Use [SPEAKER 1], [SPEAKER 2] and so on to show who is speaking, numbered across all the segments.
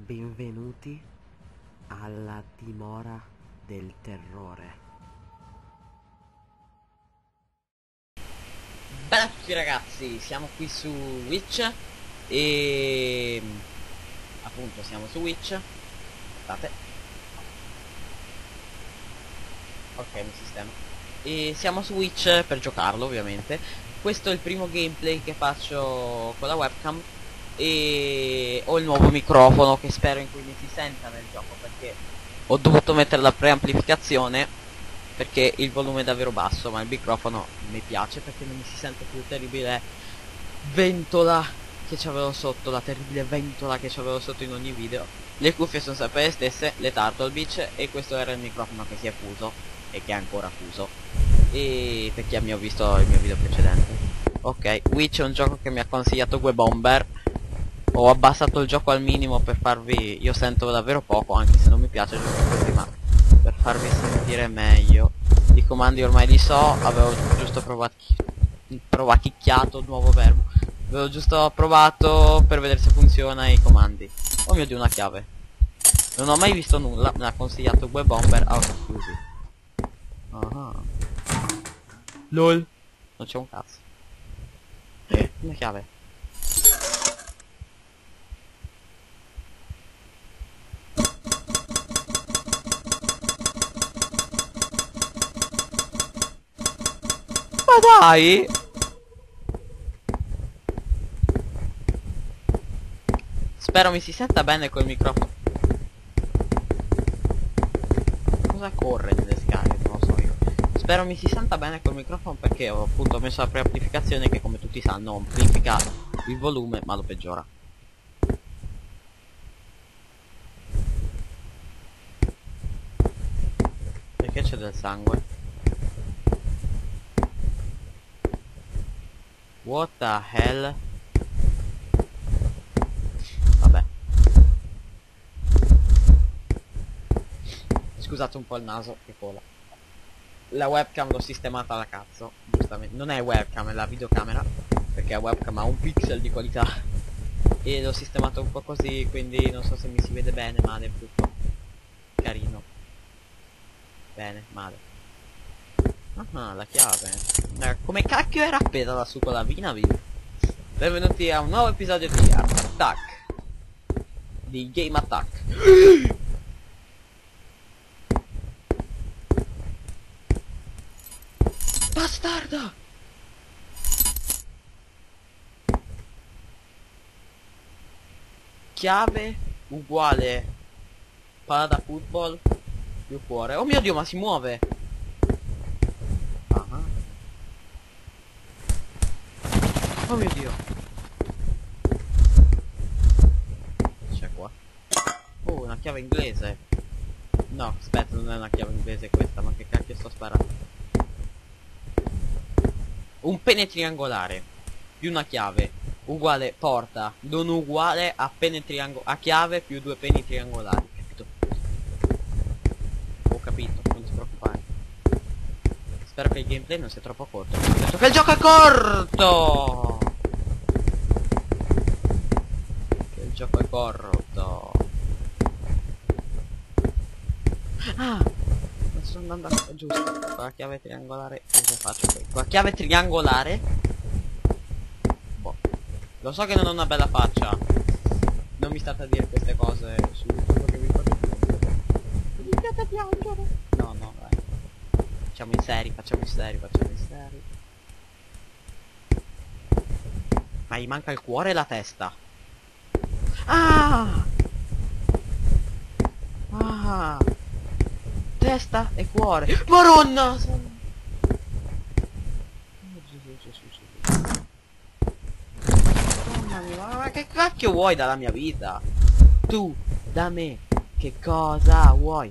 [SPEAKER 1] Benvenuti alla dimora del terrore.
[SPEAKER 2] Bella a tutti ragazzi, siamo qui su Witch e appunto siamo su Witch. Aspettate. Ok, mi sistema. E siamo su Witch per giocarlo ovviamente. Questo è il primo gameplay che faccio con la webcam e ho il nuovo microfono che spero in cui mi si senta nel gioco, perché ho dovuto mettere la preamplificazione perché il volume è davvero basso, ma il microfono mi piace perché non mi si sente più terribile ventola che c'avevo sotto, la terribile ventola che c'avevo sotto in ogni video. Le cuffie sono sempre le stesse, le Turtle Beach, e questo era il microfono che si è fuso e che è ancora fuso. E per chi ha visto il mio video precedente. Ok, Witch è un gioco che mi ha consigliato Gue Bomber. Ho abbassato il gioco al minimo per farvi... Io sento davvero poco, anche se non mi piace giocare così, ma per farvi sentire meglio. I comandi ormai li so, avevo giusto provachicchiato, nuovo verbo. Avevo giusto provato per vedere se funziona i comandi. Oh mio Dio, una chiave. Non ho mai visto nulla, me l'ha consigliato Gue Bomber. Ah, scusi. Ah. LOL. Non c'è un cazzo. Una chiave. Ma dai! Spero mi si senta bene col microfono. Cosa corre nelle scale? Non lo so io. Spero mi si senta bene col microfono perché ho appunto messo la preamplificazione che, come tutti sanno, amplifica il volume ma lo peggiora. Perché c'è del sangue? What the hell? Vabbè. Scusate un po' il naso che cola. La webcam l'ho sistemata alla cazzo, giustamente. Non è webcam, è la videocamera, perché la webcam ha un pixel di qualità. E l'ho sistemato un po' così, quindi non so se mi si vede bene, male, brutto. Carino. Bene, male. Ah, la chiave. Come cacchio era appesa lassù con la Vinavid? Benvenuti a un nuovo episodio di Art Attack. Di Game Attack. Bastarda! Chiave uguale palla da football più cuore. Oh mio Dio, ma si muove! Ah. Oh mio Dio! C'è qua. Oh, una chiave inglese. No, aspetta, non è una chiave inglese questa, ma che cacchio sto sparando? Un pene triangolare più una chiave uguale porta non uguale a pene a chiave più due peni triangolari. Capito? Ho capito, non ti preoccupare. Spero che il gameplay non sia troppo corto. Ho detto che il gioco è corto! Che il gioco è corto. Ah! Sto andando giusto. Con la chiave triangolare. Cosa faccio qui? Con la chiave triangolare. Boh. Lo so che non ho una bella faccia. Non mi state a dire queste cose su YouTube che vi fate piangere. Mi fate piangere. No, no, dai. Facciamo i seri, facciamo i seri, facciamo i seri. Ma gli manca il cuore e la testa. Ah! Ah! Testa e cuore. Maronna! Mamma mia, ma che cacchio vuoi dalla mia vita? Tu, da me, che cosa vuoi?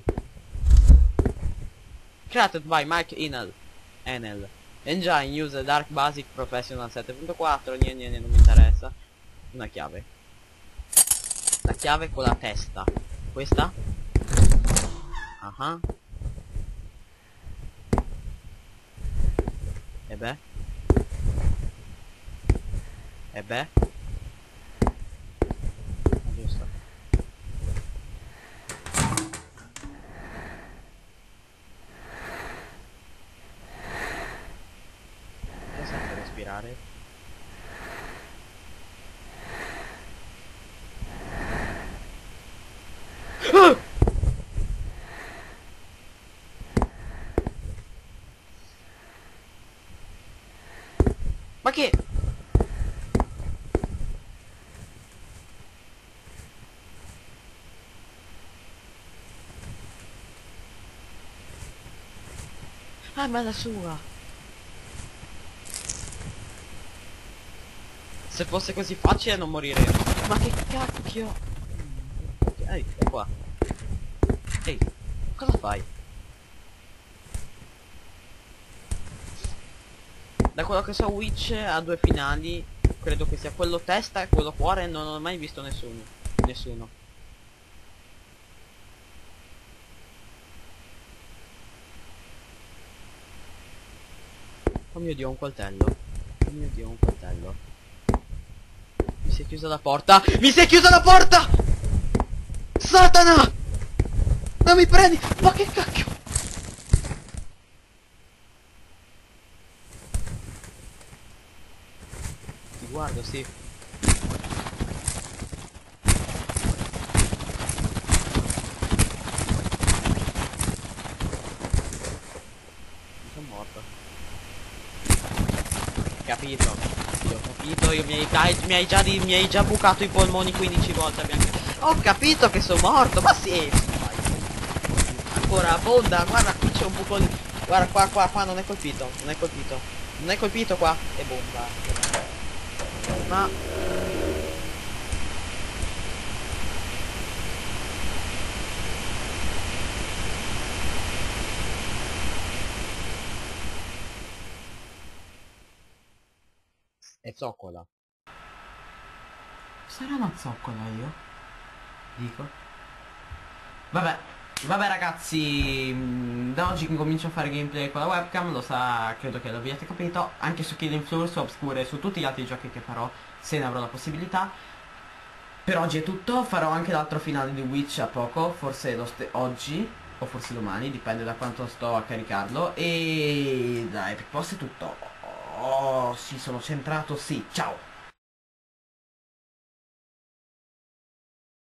[SPEAKER 2] Created by Mike Enel. Engine use Dark Basic Professional 7.4. Niente, non mi interessa. Una chiave. La chiave con la testa. Questa? Ah. E beh? E beh? Giusto. Ma che? Ah, ma è la sua. Se fosse così facile non morirei. Ma che cacchio? Ehi, è qua. Ehi, cosa fai? Da quello che so Witch ha due finali. Credo che sia quello testa e quello cuore. Non ho mai visto nessuno. Nessuno. Oh mio Dio, un coltello. Oh mio Dio, un coltello. Mi si è chiusa la porta. Mi si è chiusa la porta! Satana! Non mi prendi! Ma che cacchio? Ti guardo, sì. Sono morto. Capito. Io ho capito, mi hai già bucato i polmoni 15 volte. Ho capito che sono morto, ma sì. Ancora abbonda, guarda qui c'è un buco lì. Guarda qua, non è colpito, non è colpito. Non è colpito qua. E bomba. Ma è zoccola.
[SPEAKER 1] Sarà una zoccola io? Dico. Vabbè. Vabbè ragazzi, da oggi comincio a fare gameplay con la webcam, lo sa, credo che l'abbiate capito, anche su Killing Floor, su Obscure e su tutti gli altri giochi che farò, se ne avrò la possibilità. Per oggi è tutto, farò anche l'altro finale di Witch a poco, forse oggi o forse domani, dipende da quanto sto a caricarlo. E da Epic Post è tutto. Oh, sì, sono centrato, sì, ciao!